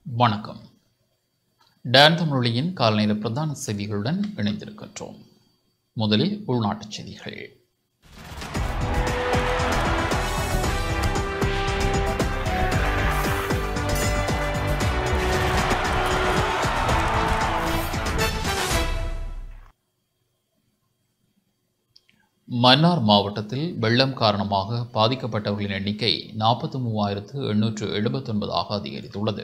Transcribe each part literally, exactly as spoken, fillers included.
வணக்கம். டான் தமிழொலியின் காலை நேர பிரதான செய்திகளுடன் இணைந்திருக்கின்றோம். முதலில் உள்நாட்டுச் செய்திகள். மன்னார் மாவட்டத்தில் வெள்ளம் காரணமாக பாதிக்கப்பட்டவர்களின் எண்ணிக்கை நாற்பத்தி மூவாயிரத்து எண்ணூற்று எழுபத்தி ஒன்பதாக அதிகரித்துள்ளது.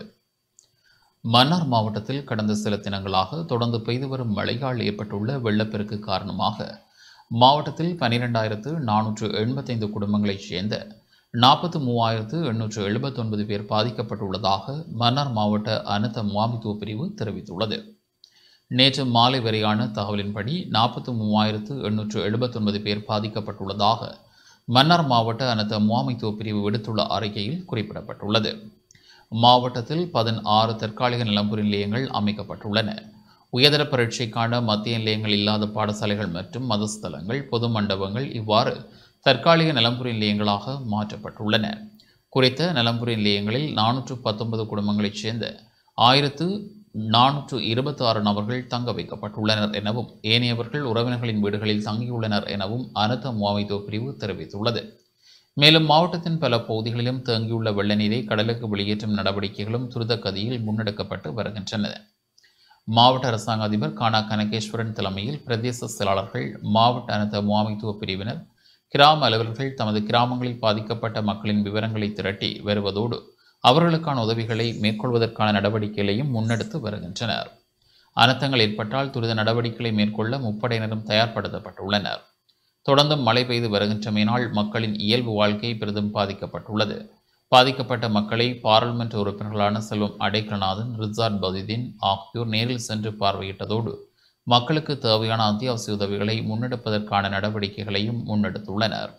மன்னார் மாவட்டத்தில் கடந்த சில தினங்களாக தொடர்ந்து பெய்து வரும் மழையால் ஏற்பட்டுள்ள வெள்ளப்பெருக்கு காரணமாக மாவட்டத்தில் பனிரெண்டாயிரத்து நானூற்று எண்பத்தைந்து குடும்பங்களைச் சேர்ந்த நாற்பத்தி மூவாயிரத்து எண்ணூற்று எழுபத்தி ஒன்பது பேர் பாதிக்கப்பட்டுள்ளதாக மன்னார் மாவட்ட அனர்த்த முகாமைத்துவ பிரிவு தெரிவித்துள்ளது. நேற்று மாலை வரையான தகவலின்படி நாற்பத்தி மூவாயிரத்து எண்ணூற்று எழுபத்தி ஒன்பது பேர் பாதிக்கப்பட்டுள்ளதாக மன்னார் மாவட்ட அனர்த்த முகாமைத்துவ பிரிவு விடுத்துள்ள அறிக்கையில் குறிப்பிடப்பட்டுள்ளது. மாவட்டத்தில் பதினாறு தற்காலிக நிலம்புரி நிலையங்கள் அமைக்கப்பட்டுள்ளன. உயர்தர பரீட்சைக்கான மத்திய நிலையங்கள் இல்லாத பாடசாலைகள் மற்றும் மதஸ்தலங்கள், பொது மண்டபங்கள் இவ்வாறு தற்காலிக நிலம்புரி நிலையங்களாக மாற்றப்பட்டுள்ளன. குறித்த நிலம்புரி நிலையங்களில் நானூற்று பத்தொன்பது குடும்பங்களைச் சேர்ந்த ஆயிரத்து நானூற்று இருபத்தி ஆறு நபர்கள் தங்க வைக்கப்பட்டுள்ளனர் எனவும் ஏனையவர்கள் உறவினர்களின் வீடுகளில் தங்கியுள்ளனர் எனவும் அனர்த்த முகாமைத்துவ பிரிவு தெரிவித்துள்ளது. மேலும் மாவட்டத்தின் பல பகுதிகளிலும் தேங்கியுள்ள வெள்ள நீரை கடலுக்கு வெளியேற்றும் நடவடிக்கைகளும் துரித கதியில் முன்னெடுக்கப்பட்டு வருகின்றன. மாவட்ட அரசாங்க அதிபர் கானா கனகேஸ்வரன் தலைமையில் பிரதேச செயலாளர்கள், மாவட்ட அனர்த்த முகாமைத்துவ பிரிவினர், கிராம அலுவலர்கள் தமது கிராமங்களில் பாதிக்கப்பட்ட மக்களின் விவரங்களை திரட்டி வருவதோடு அவர்களுக்கான உதவிகளை மேற்கொள்வதற்கான நடவடிக்கைகளையும் முன்னெடுத்து வருகின்றனர். அனர்த்தங்கள் ஏற்பட்டால் துரித நடவடிக்கைகளை மேற்கொள்ள முப்படையினரும் தயார்படுத்தப்பட்டுள்ளனர். தொடர்ந்து மழை பெய்து வருகின்றமையினால் மக்களின் இயல்பு வாழ்க்கை பெரிதும் பாதிக்கப்பட்டுள்ளது. பாதிக்கப்பட்ட மக்களை பாராளுமன்ற உறுப்பினர்களான செல்வம் அடைக்கலநாதன், ரிசார்ட் பதுதீன் ஆகியோர் நேரில் சென்று பார்வையிட்டதோடு மக்களுக்கு தேவையான அத்தியாவசிய உதவிகளை முன்னெடுப்பதற்கான நடவடிக்கைகளையும் முன்னெடுத்துள்ளனர்.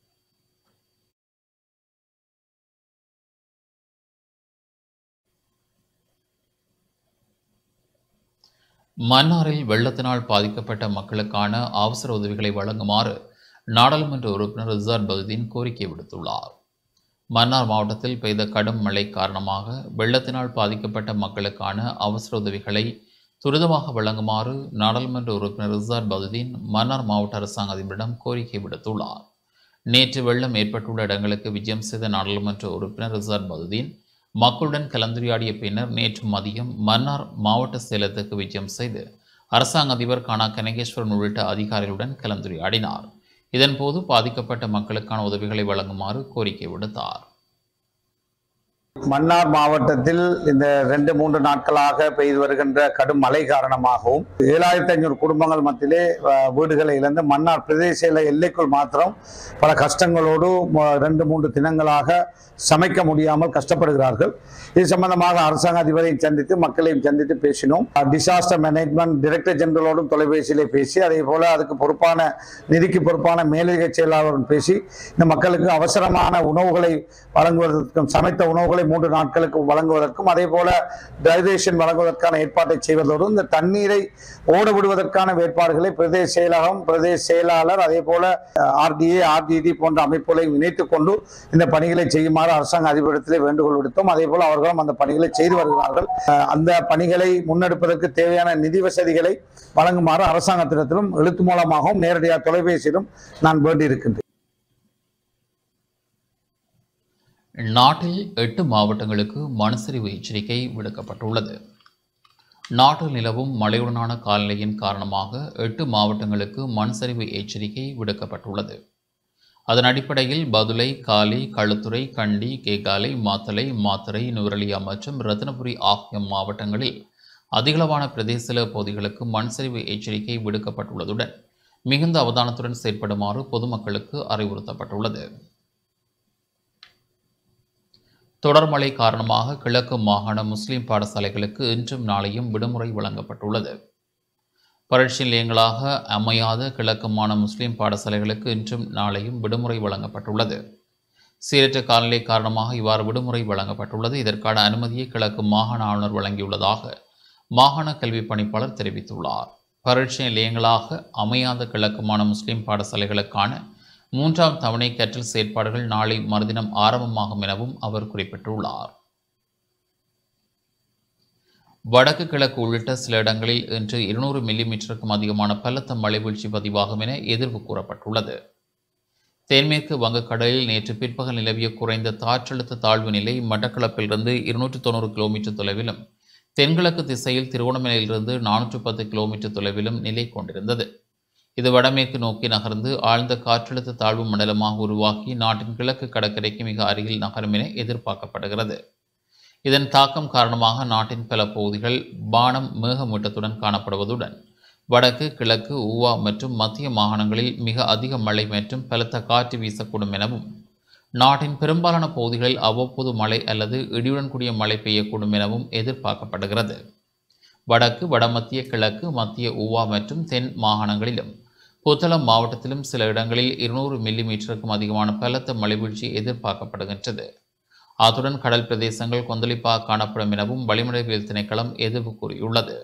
மன்னாரில் வெள்ளத்தினால் பாதிக்கப்பட்ட மக்களுக்கான அவசர உதவிகளை வழங்குமாறு நாடாளுமன்ற உறுப்பினர் ரிசார்ட் பதுதீன் கோரிக்கை விடுத்துள்ளார். மன்னார் மாவட்டத்தில் பெய்த கடும் மழை காரணமாக வெள்ளத்தினால் பாதிக்கப்பட்ட மக்களுக்கான அவசர உதவிகளை துரிதமாக வழங்குமாறு நாடாளுமன்ற உறுப்பினர் ரிசார்ட் பதுதீன் மன்னார் மாவட்ட அரசாங்க அதிபரிடம் கோரிக்கை விடுத்துள்ளார். நேற்று வெள்ளம் ஏற்பட்டுள்ள இடங்களுக்கு விஜயம் செய்த நாடாளுமன்ற உறுப்பினர் ரிசார்ட் பதுதீன் மக்களுடன் கலந்துரையாடிய பின்னர் நேற்று மதியம் மன்னார் மாவட்ட செயலகத்துக்கு விஜயம் செய்து அரசாங்க அதிபர் கானா கனகேஸ்வரன் உள்ளிட்ட அதிகாரிகளுடன் கலந்துரையாடினார். இதன்போது பாதிக்கப்பட்ட மக்களுக்கான உதவிகளை வழங்குமாறு கோரிக்கை விடுத்தார். மன்னார் மாவட்டத்தில் இந்த ரெண்டு மூன்று நாட்களாக பெய்து வருகின்ற கடும் மழை காரணமாகவும் ஏழாயிரத்தி ஐநூறு குடும்பங்கள் மத்தியிலே வீடுகளை இழந்து மன்னார் பிரதேச எல்லைக்குள் மாத்திரம் பல கஷ்டங்களோடு ரெண்டு மூன்று தினங்களாக சமைக்க முடியாமல் கஷ்டப்படுகிறார்கள். இது சம்பந்தமாக அரசாங்க அதிபரையும் சந்தித்து மக்களையும் சந்தித்து பேசினோம். டிசாஸ்டர் மேனேஜ்மெண்ட் டைரக்டர் ஜெனரலோடும் தொலைபேசியிலே பேசி, அதே போல அதுக்கு பொறுப்பான நிதிக்கு பொறுப்பான மேலதிக செயலாளருடன் பேசி இந்த மக்களுக்கு அவசரமான உணவுகளை வழங்குவதற்கும், சமைத்த உணவுகளை மூன்று நாட்களுக்கு வழங்குவதற்கும், அதே போல டைரேஷன் வழங்குவதற்கான ஏற்பாட்டை செய்வதோடு இந்த தண்ணீரை ஓட விடுவதற்கான ஏற்பாடுகளை பிரதேச செயலகம், பிரதேச செயலாளர், அதே போல ஆர்டிஏ, ஆர்டிடி போன்ற அமைப்புகளை இணைத்துக் கொண்டு இந்த பணிகளை செய்யுமாறு அரசாங்க அதிபரிடத்திலே வேண்டுகோள் விடுத்தோம். அதே போல அவர்களும் அந்த பணிகளை செய்து வருகிறார்கள். அந்த பணிகளை முன்னெடுப்பதற்கு தேவையான நிதி வசதிகளை வழங்குமாறு அரசாங்கத்திடத்திலும் எழுத்து மூலமாகவும் நேரடியாக தொலைபேசியிலும் நான் வேண்டியிருக்கின்றேன். நாட்டில் எட்டு மாவட்டங்களுக்கு மண்சரிவு எச்சரிக்கை விடுக்கப்பட்டுள்ளது. நாட்டில் நிலவும் மழையுடனான காலநிலையின் காரணமாக எட்டு மாவட்டங்களுக்கு மண்சரிவு எச்சரிக்கை விடுக்கப்பட்டுள்ளது. அதன் அடிப்படையில் பதுளை, காலி, களுத்துறை, கண்டி, கேகாலை, மாத்தளை, மாத்தறை, நுவரெலியா மற்றும் ரத்தினபுரி ஆகிய மாவட்டங்களில் அதிகளவான பிரதேச பகுதிகளுக்கு மண்சரிவு எச்சரிக்கை விடுக்கப்பட்டுள்ளதுடன் மிகுந்த அவதானத்துடன் செயற்படுமாறு பொதுமக்களுக்கு அறிவுறுத்தப்பட்டுள்ளது. தொடர் மழை காரணமாக கிழக்கு மாகாண முஸ்லிம் பாடசாலைகளுக்கு இன்றும் நாளையும் விடுமுறை வழங்கப்பட்டுள்ளது. பரீட்சை நிலையங்களாக அமையாத கிழக்கு மாகாண முஸ்லிம் பாடசாலைகளுக்கு இன்றும் நாளையும் விடுமுறை வழங்கப்பட்டுள்ளது. சீரற்ற காலநிலை காரணமாக இவ்வாறு விடுமுறை வழங்கப்பட்டுள்ளது. இதற்கான அனுமதியை கிழக்கு மாகாண ஆளுநர் வழங்கியுள்ளதாக மாகாண கல்வி பணிப்பாளர் தெரிவித்துள்ளார். பரீட்சை நிலையங்களாக அமையாத கிழக்கு மாகாண முஸ்லிம் பாடசாலைகளுக்கான மூன்றாம் தவணை கற்றல் செயற்பாடுகள் நாளை மறுதினம் ஆரம்பமாகும் எனவும் அவர் குறிப்பிட்டுள்ளார். வடக்கு கிழக்கு உள்ளிட்ட சில இடங்களில் இன்று இருநூறு மில்லிமீட்டருக்கும் அதிகமான பலத்த மழை வீழ்ச்சி பதிவாகும் என எதிர்வு கூறப்பட்டுள்ளது. தென்மேற்கு வங்கக்கடலில் நேற்று பிற்பகல் நிலவிய குறைந்த காற்றழுத்த தாழ்வு நிலை மட்டக்களப்பிலிருந்து இருநூற்று தொண்ணூறு கிலோமீட்டர் தொலைவிலும் தென்கிழக்கு திசையில் திருவண்ணாமலையிலிருந்து நானூற்று பத்து கிலோமீட்டர் தொலைவிலும் நிலை கொண்டிருந்தது. இது வடமேற்கு நோக்கி நகர்ந்து ஆழ்ந்த காற்றழுத்த தாழ்வு மண்டலமாக உருவாகி நாட்டின் கிழக்கு கடற்கரைக்கு மிக அருகில் நகரும் என எதிர்பார்க்கப்படுகிறது. இதன் தாக்கம் காரணமாக நாட்டின் பல பகுதிகள் வானம் மேகமூட்டத்துடன் காணப்படுவதுடன் வடக்கு கிழக்கு ஊவா மற்றும் மத்திய மாகாணங்களில் மிக அதிக மழை மற்றும் பலத்த காற்று வீசக்கூடும் எனவும் நாட்டின் பெரும்பாலான பகுதிகளில் அவ்வப்போது மழை அல்லது இடியுடன் கூடிய மழை பெய்யக்கூடும் எனவும் எதிர்பார்க்கப்படுகிறது. வடக்கு வடமத்திய கிழக்கு மத்திய ஊவா மற்றும் தென் மாகாணங்களிலும் புத்தளம் மாவட்டத்திலும் சில இடங்களில் இருநூறு மில்லிமீட்டருக்கும் அதிகமான பலத்த மழை வீழ்ச்சி எதிர்பார்க்கப்படுகின்றது. அத்துடன் கடல் பிரதேசங்கள் கொந்தளிப்பாக காணப்படும் எனவும் வளிமண்டலவியல் திணைக்களம் எதிர்வு கூறியுள்ளது.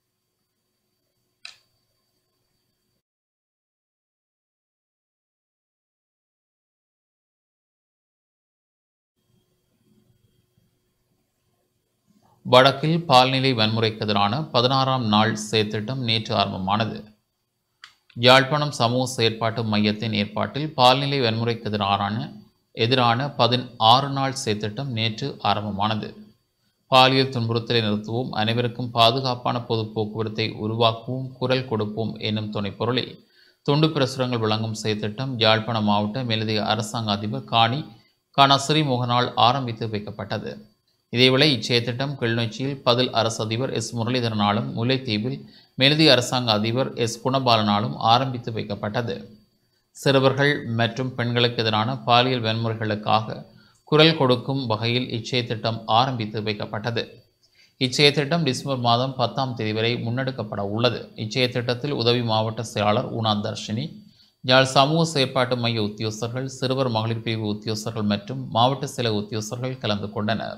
வடக்கில் பால்நிலை வன்முறைக்கு எதிரான பதினாறாம் நாள் செயற்திட்டம் நேற்று ஆரம்பமானது. யாழ்ப்பாணம் சமூக செயற்பாட்டு மையத்தின் ஏற்பாட்டில் பால்நிலை வன்முறைக்கு எதிரான எதிரான பதினாறு நாள் செயற்திட்டம் நேற்று ஆரம்பமானது. பாலியல் துன்புறுத்தலை நிறுத்துவோம், அனைவருக்கும் பாதுகாப்பான பொது போக்குவரத்தை உருவாக்குவோம், குரல் கொடுப்போம் என்னும் துணைப்பொருளில் துண்டு பிரசுரங்கள் வழங்கும் செயற்திட்டம் யாழ்ப்பாண மாவட்ட மேலதிக அரசாங்க அதிபர் காணி கானா ஸ்ரீமோகனால் ஆரம்பித்து வைக்கப்பட்டது. இதேவேளை இச்செயற்திட்டம் கிளிநொச்சியில் பதில் அரசு அதிபர் எஸ் முரளிதரனாலும் முல்லைத்தீவில் மேலதிக அரசாங்க அதிபர் எஸ் குணபாலனாலும் ஆரம்பித்து வைக்கப்பட்டது. சிறுவர்கள் மற்றும் பெண்களுக்கு எதிரான பாலியல் வன்முறைகளுக்காக குரல் கொடுக்கும் வகையில் இச்செயற்திட்டம் ஆரம்பித்து வைக்கப்பட்டது. இச்செயற்திட்டம் டிசம்பர் மாதம் பத்தாம் தேதி வரை முன்னெடுக்கப்பட உள்ளது. இச்செயற்திட்டத்தில் உதவி மாவட்ட செயலாளர் ஊனா தர்ஷினி, யாழ் சமூக செயற்பாட்டு மைய உத்தியோகஸ்தர்கள், சிறுவர் மகளிர் பிரிவு உத்தியோகஸ்தர்கள் மற்றும் மாவட்ட செயலக உத்தியோகஸ்தர்கள் கலந்து கொண்டனர்.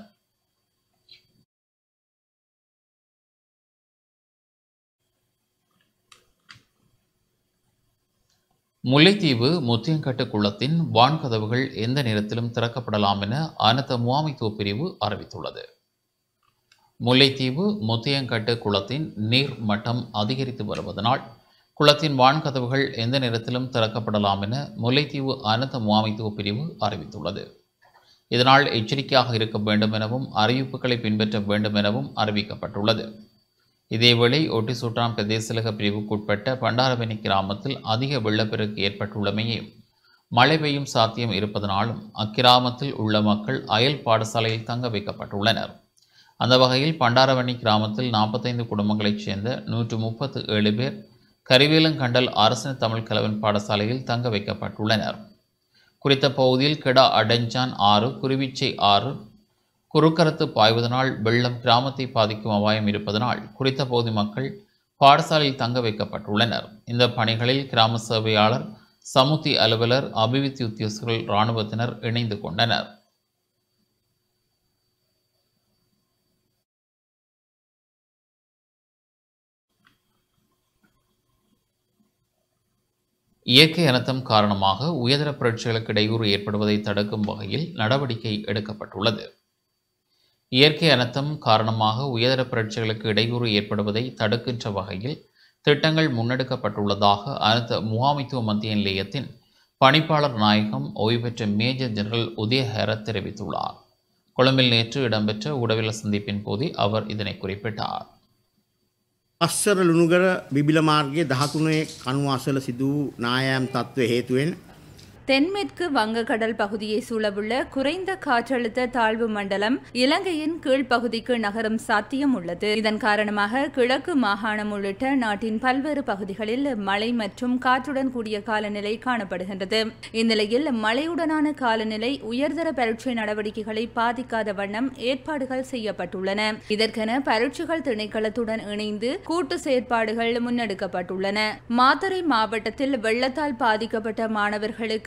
முல்லைத்தீவு முத்தியங்கட்டு குளத்தின் வான்கதவுகள் எந்த நேரத்திலும் திறக்கப்படலாம் என அனர்த்த முகாமைத்துவ பிரிவு அறிவித்துள்ளது. முல்லைத்தீவு முத்தியங்கட்டு குளத்தின் நீர் மட்டம் அதிகரித்து வருவதனால் குளத்தின் வான்கதவுகள் எந்த நேரத்திலும் திறக்கப்படலாம் என முல்லைத்தீவு அனர்த்த முகாமைத்துவ பிரிவு அறிவித்துள்ளது. இதனால் எச்சரிக்கையாக இருக்க வேண்டும் எனவும் அறிவிப்புகளை பின்பற்ற வேண்டும் எனவும் அறிவிக்கப்பட்டுள்ளது. இதேவேளை ஒட்டிசுட்டான் பிரதேசலக பிரிவுக்குட்பட்ட பண்டாரவெனி கிராமத்தில் அதிக வெள்ளப்பெருக்கு ஏற்பட்டுள்ளமையும் மழை பெய்யும் சாத்தியம் இருப்பதனாலும் அக்கிராமத்தில் உள்ள மக்கள் அயல் பாடசாலையில் தங்க வைக்கப்பட்டுள்ளனர். அந்த வகையில் பண்டாரவெனி கிராமத்தில் நாற்பத்தைந்து குடும்பங்களைச் சேர்ந்த நூற்று முப்பத்து ஏழு பேர் கரிவேலங்கண்டல் அரசு தமிழ் கலவன் பாடசாலையில் தங்க வைக்கப்பட்டுள்ளனர். குறித்த பகுதியில் கெடா அடஞ்சான் ஆறு, குருவிச்சை ஆறு குறுக்கரத்து பாய்வதனால் வெள்ளம் கிராமத்தை பாதிக்கும் அபாயம் இருப்பதனால் குறித்த பகுதி மக்கள் பாடசாலையில் தங்க வைக்கப்பட்டுள்ளனர். இந்த பணிகளில் கிராம சேவையாளர், சமுத்தி அலுவலர், அபிவிருத்தி உத்தியோகஸ்தர்கள், இராணுவத்தினர் இணைந்து கொண்டனர். இயற்கை அனர்த்தம் காரணமாக உயர்தர புரட்சிகளுக்கு இடையூறு ஏற்படுவதை தடுக்கும் வகையில் நடவடிக்கை எடுக்கப்பட்டுள்ளது. இயற்கை அனர்த்தம் காரணமாக உயர்தர புரட்சிகளுக்கு இடையூறு ஏற்படுவதை தடுக்கின்ற வகையில் திட்டங்கள் முன்னெடுக்கப்பட்டுள்ளதாக அனர்த்த முகாமைத்துவ மத்திய நிலையத்தின் பணிப்பாளர் நாயகம் ஓய்வு பெற்ற மேஜர் ஜெனரல் உதயஹேர தெரிவித்துள்ளார். கொழும்பில் நேற்று இடம்பெற்ற ஊடகவியலாளர் சந்திப்பின் போது அவர் இதனை குறிப்பிட்டார். අස්සර ලුණුගර බිබිල මාර්ගයේ දහතුනේ කණු අසල සිදු නායම් තත්ත්වය හේතුවෙන් தென்மேற்கு வங்கக்கடல் பகுதியை சூழவுள்ள குறைந்த காற்றழுத்த தாழ்வு மண்டலம் இலங்கையின் கீழ்ப்பகுதிக்கு நகரும் சாத்தியம் உள்ளது. இதன் காரணமாக கிழக்கு மாகாணம் உள்ளிட்ட நாட்டின் பல்வேறு பகுதிகளில் மழை மற்றும் காற்றுடன் கூடிய காலநிலை காணப்படுகின்றது. இந்நிலையில் மழையுடனான காலநிலை உயர்தர பரீட்சை நடவடிக்கைகளை பாதிக்காத வண்ணம் ஏற்பாடுகள் செய்யப்பட்டுள்ளன. இதற்கென பரீட்சைகள் திணைக்களத்துடன் இணைந்து கூட்டு செயற்பாடுகள் முன்னெடுக்கப்பட்டுள்ளன. மாத்தறை மாவட்டத்தில் வெள்ளத்தால் பாதிக்கப்பட்ட மாணவர்களுக்கு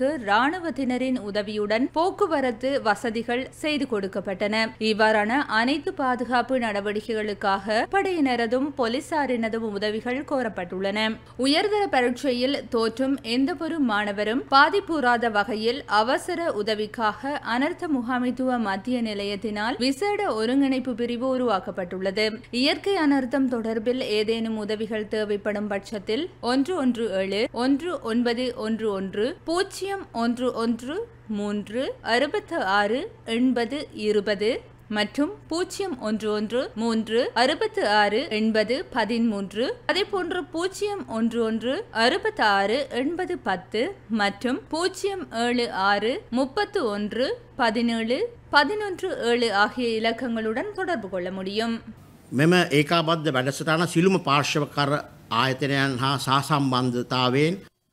இராணுவத்தினரின் உதவியுடன் போக்குவரத்து வசதிகள் செய்து கொடுக்கப்பட்டன. இவ்வாறான அனைத்து பாதுகாப்பு நடவடிக்கைகளுக்காக படையினரதும் போலீசாரினதும் உதவிகள் கோரப்பட்டுள்ளன. உயர்தர பரீட்சையில் தோற்றும் எந்தவொரு மாணவரும் பாதிப்புறாத வகையில் அவசர உதவிக்காக அனர்த்த முகாமைத்துவ மத்திய நிலையத்தினால் விசேட ஒருங்கிணைப்பு பிரிவு உருவாக்கப்பட்டுள்ளது. இயற்கை அனர்த்தம் தொடர்பில் ஏதேனும் உதவிகள் தேவைப்படும் பட்சத்தில் ஒன்று ஒன்று ஏழு ஒன்று ஒன்பது ஒன்று ஒன்று பூஜ்ஜியம் ஒன்று ஒன்று மூன்று அறுபத்து ஆறு எண்பது இருபது மற்றும் பூஜ்ஜியம் ஒன்று ஒன்று மூன்று அறுபத்து ஆறு எண்பது பதிமூன்று அதேபோன்று பூஜ்ஜியம் ஒன்று ஒன்று அறுபத்தி ஆறு எண்பது பத்து மற்றும் பூஜ்ஜியம் ஏழு ஆறு முப்பத்து ஒன்று பதினேழு பதினொன்று ஏழு ஆகிய இலக்கங்களுடன் தொடர்பு கொள்ள முடியும். මෙම ඒකාබද්ධ වැඩසටහන සිළුම පාර්ශවකර ආයතනයන් හා සහසම්බන්ධතාවයෙන්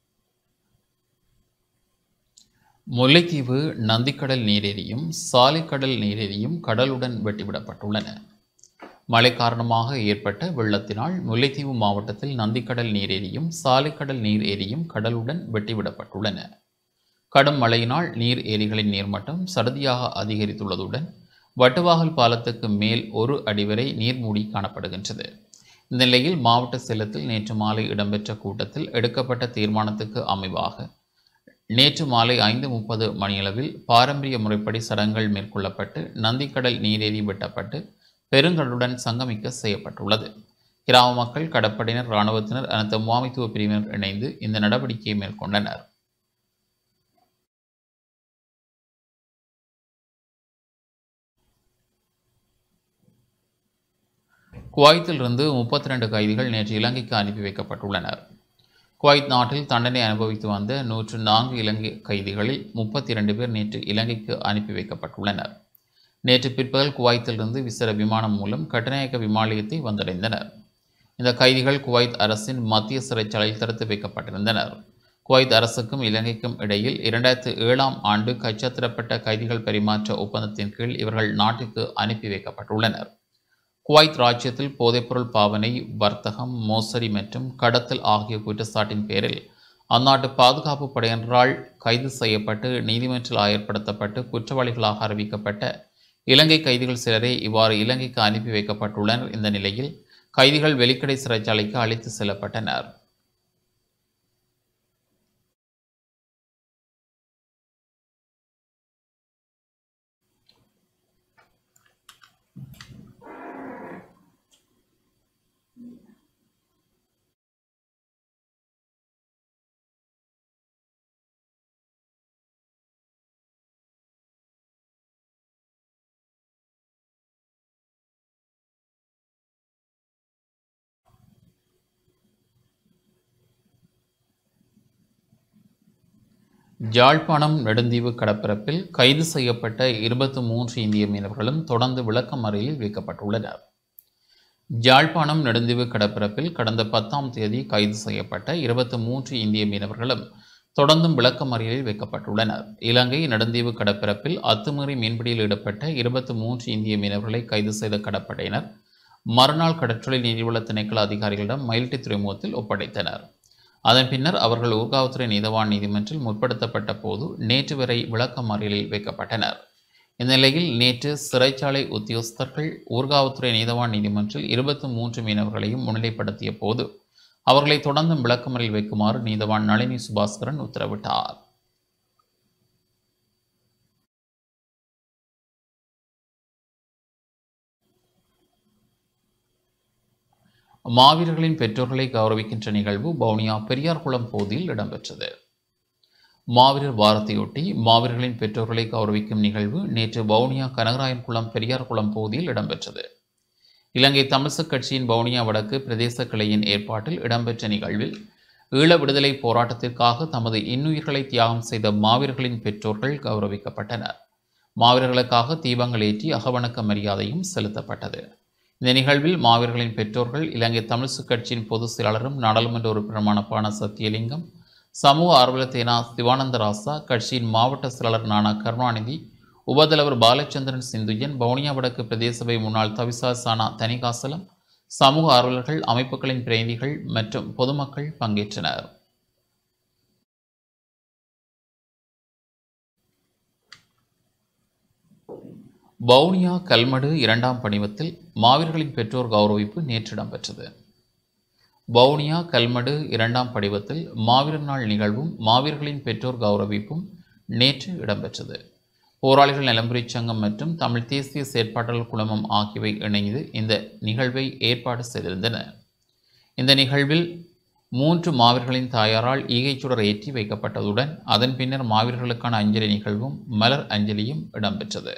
முல்லைத்தீவு நந்திக்கடல் நீரேரியும் சாலைக்கடல் நீரேரியும் கடலுடன் வெட்டிவிடப்பட்டுள்ளன. மழை காரணமாக ஏற்பட்ட வெள்ளத்தினால் முல்லைத்தீவு மாவட்டத்தில் நந்திக்கடல் நீரேரியும் சாலைக்கடல் நீர் ஏரியும் கடலுடன் வெட்டிவிடப்பட்டுள்ளன. கடும் மழையினால் நீர் ஏரிகளின் நீர்மட்டம் சடதியாக அதிகரித்துள்ளதுடன் வட்டுவாகல் பாலத்துக்கு மேல் ஒரு அடி வரை நீர்மூடி காணப்படுகின்றது. இந்த நிலையில் மாவட்ட சேலத்தில் நேற்று மாலை இடம்பெற்ற கூட்டத்தில் எடுக்கப்பட்ட தீர்மானத்துக்கு அமைவாக நேற்று மாலை ஐந்து முப்பது மணியளவில் பாரம்பரிய முறைப்படி சடங்குகள் மேற்கொள்ளப்பட்டு நந்திக்கடல் நீரேரி வெட்டப்பட்டு பெருங்கடலுடன் சங்கமிக்க செய்யப்பட்டுள்ளது. கிராம மக்கள், கடற்படையினர், இராணுவத்தினர், அனைத்து முகாமைத்துவ பிரிவினர் இணைந்து இந்த நடவடிக்கையை மேற்கொண்டனர். குவைத்திலிருந்து முப்பத்தி ரெண்டு கைதிகள் நேற்று இலங்கைக்கு அனுப்பி வைக்கப்பட்டுள்ளனர். குவைத் நாட்டில் தண்டனை அனுபவித்து வந்த நூற்று நான்கு இலங்கை கைதிகளில் முப்பத்தி இரண்டு பேர் நேற்று இலங்கைக்கு அனுப்பி வைக்கப்பட்டுள்ளனர். நேற்று பிற்பகல் குவைத்திலிருந்து விசேட விமானம் மூலம் கட்டுநாயக்க விமானத்தை வந்தடைந்தனர். இந்த கைதிகள் குவைத் அரசின் மத்திய சிறைச்சாலையில் தடுத்து வைக்கப்பட்டிருந்தனர். குவைத் அரசுக்கும் இலங்கைக்கும் இடையில் இரண்டாயிரத்து ஏழாம் ஆண்டு கைச்சாத்திடப்பட்ட கைதிகள் பரிமாற்ற ஒப்பந்தத்தின் கீழ் இவர்கள் நாட்டுக்கு அனுப்பி வைக்கப்பட்டுள்ளனர். குவைத் ராஜ்யத்தில் போதைப்பொருள் பாவனை, வர்த்தகம், மோசடி மற்றும் கடத்தல் ஆகிய குற்றச்சாட்டின் பேரில் அந்நாட்டு பாதுகாப்பு படையினரால் கைது செய்யப்பட்டு நீதிமன்றில் ஆயர்படுத்தப்பட்டு குற்றவாளிகளாக அறிவிக்கப்பட்ட இலங்கை கைதிகள் சிலரே இவ்வாறு இலங்கைக்கு அனுப்பி வைக்கப்பட்டுள்ளனர். இந்த நிலையில் கைதிகள் வெலிக்கடை சிறைச்சாலைக்கு அழைத்து செல்லப்பட்டனர். யாழ்ப்பாணம் நெடுந்தீவு கடற்பரப்பில் கைது செய்யப்பட்ட இருபத்தி மூன்று இந்திய மீனவர்களும் தொடர்ந்து விளக்கமறியலில் வைக்கப்பட்டுள்ளனர். யாழ்ப்பாணம் நெடுந்தீவு கடற்பரப்பில் கடந்த பத்தாம் தேதி கைது செய்யப்பட்ட இருபத்தி மூன்று இந்திய மீனவர்களும் தொடர்ந்தும் விளக்கமறியலில் வைக்கப்பட்டுள்ளனர். இலங்கை நெடுந்தீவு கடற்பரப்பில் அத்துமீறி மீன்பிடியில் ஈடுபட்ட இருபத்தி மூன்று இந்திய மீனவர்களை கைது செய்த கடற்படையினர் மறுநாள் கடற்றொழில் நீர்வள திணைக்கள அதிகாரிகளிடம் மயில்ட்டி துறைமுகத்தில் ஒப்படைத்தனர். அதன் பின்னர் அவர்கள் ஊர்காவல்துறை நீதவான் நீதிமன்றில் முற்படுத்தப்பட்ட போது நேற்று வரை விளக்கமறியலில் வைக்கப்பட்டனர். இந்நிலையில் நேற்று சிறைச்சாலை உத்தியோகஸ்தர்கள் ஊர்காவல்துறை நீதவான் நீதிமன்றில் இருபத்தி மூன்று மீனவர்களையும் முன்னிலைப்படுத்திய போது அவர்களை தொடர்ந்தும் விளக்கமறியலில் வைக்குமாறு நீதவான் நளினி சுபாஸ்கரன் உத்தரவிட்டார். மாவீரர்களின் பெற்றோர்களை கௌரவிக்கின்ற நிகழ்வு வவுனியா பெரியார் குளம் பகுதியில் இடம்பெற்றது. மாவீரர் வாரத்தையொட்டி மாவீரர்களின் பெற்றோர்களை கௌரவிக்கும் நிகழ்வு நேற்று வவுனியா கனகராயன் குளம் பெரியார் குளம் பகுதியில் இடம்பெற்றது. இலங்கை தமிழ்சக் கட்சியின் வவுனியா வடக்கு பிரதேச கிளையின் ஏற்பாட்டில் இடம்பெற்ற நிகழ்வில் ஈழ விடுதலை போராட்டத்திற்காக தமது இன்னுயிர்களை தியாகம் செய்த மாவீரர்களின் பெற்றோர்கள் கௌரவிக்கப்பட்டனர். மாவீரர்களுக்காக தீபங்கள் ஏற்றி அகவணக்க மரியாதையும் செலுத்தப்பட்டது. இந்த நிகழ்வில் மாவீரர்களின் பெற்றோர்கள் இலங்கை தமிழ்சக் கட்சியின் பொதுச் செயலாளரும் நாடாளுமன்ற உறுப்பினருமான பான சத்தியலிங்கம், சமூக ஆர்வலர் தேனா சிவானந்த ராசா, கட்சியின் மாவட்ட செயலாளர் நானா கருணாநிதி, உபதலைவர் பாலச்சந்திரன் சிந்துயன், வவுனியா வடக்கு பிரதேச சபை முன்னாள் தவிசார் சானா தனிகாசலம், சமூக ஆர்வலர்கள், அமைப்புகளின் பிரதிநிதிகள் மற்றும் பொதுமக்கள் பங்கேற்றனர். வவுனியா கல்மடு இரண்டாம் படிவத்தில் மாவீரர்களின் பெற்றோர் கௌரவிப்பு நேற்று இடம்பெற்றது. வவுனியா கல்மடு இரண்டாம் படிவத்தில் மாவீரர் நாள் நிகழ்வும் மாவீரர்களின் பெற்றோர் கௌரவிப்பும் நேற்று இடம்பெற்றது. போராளிகள் நலம்புரி சங்கம் மற்றும் தமிழ் தேசிய செயற்பாட்டாளர் குழுமம் ஆகியவை இணைந்து இந்த நிகழ்வை ஏற்பாடு செய்திருந்தன. இந்த நிகழ்வில் மூன்று மாவீரர்களின் தாயாரால் ஈகைச்சுடர் ஏற்றி வைக்கப்பட்டதுடன் அதன் பின்னர் மாவீரர்களுக்கான அஞ்சலி நிகழ்வும் மலர் அஞ்சலியும் இடம்பெற்றது.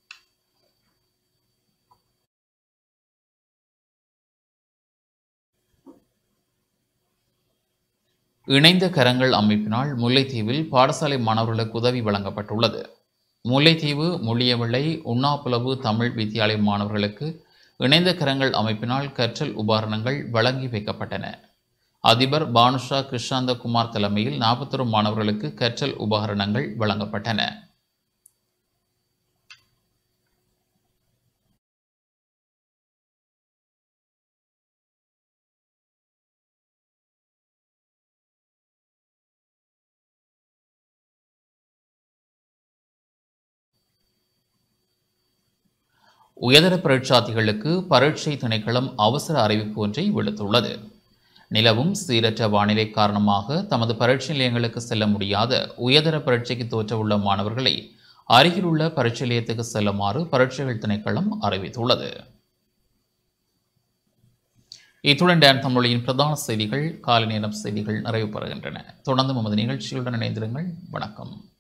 இணைந்த கரங்கள் அமைப்பினால் முல்லைத்தீவில் பாடசாலை மாணவர்களுக்கு உதவி வழங்கப்பட்டுள்ளது. முல்லைத்தீவு முள்ளியவிளை உண்ணாப்புலவு தமிழ் வித்தியாலய மாணவர்களுக்கு இணைந்த கரங்கள் அமைப்பினால் கற்றல் உபகரணங்கள் வழங்கி வைக்கப்பட்டன. அதிபர் பானுஷா கிருஷாந்தகுமார் தலைமையில் நாற்பத்தொரு மாணவர்களுக்கு கற்றல் உபகரணங்கள் வழங்கப்பட்டன. உயர்தர பரீட்சார்த்திகளுக்கு பரீட்சை திணைக்களம் அவசர அறிவிப்பு ஒன்றை விடுத்துள்ளது. நிலவும் சீரற்ற வானிலை காரணமாக தமது பரீட்சை நிலையங்களுக்கு செல்ல முடியாத உயர்தர பரீட்சைக்கு தோற்றவுள்ள மாணவர்களை அருகிலுள்ள பரீட்சை நிலையத்துக்கு செல்லுமாறு பரீட்சைகள் திணைக்களம் அறிவித்துள்ளது. இத்துடன் டான் தமிழின் பிரதான செய்திகள் காலை நேரம் செய்திகள் நிறைவு பெறுகின்றன. தொடர்ந்து நமது நிகழ்ச்சியுடன் இணைந்திருங்கள். வணக்கம்.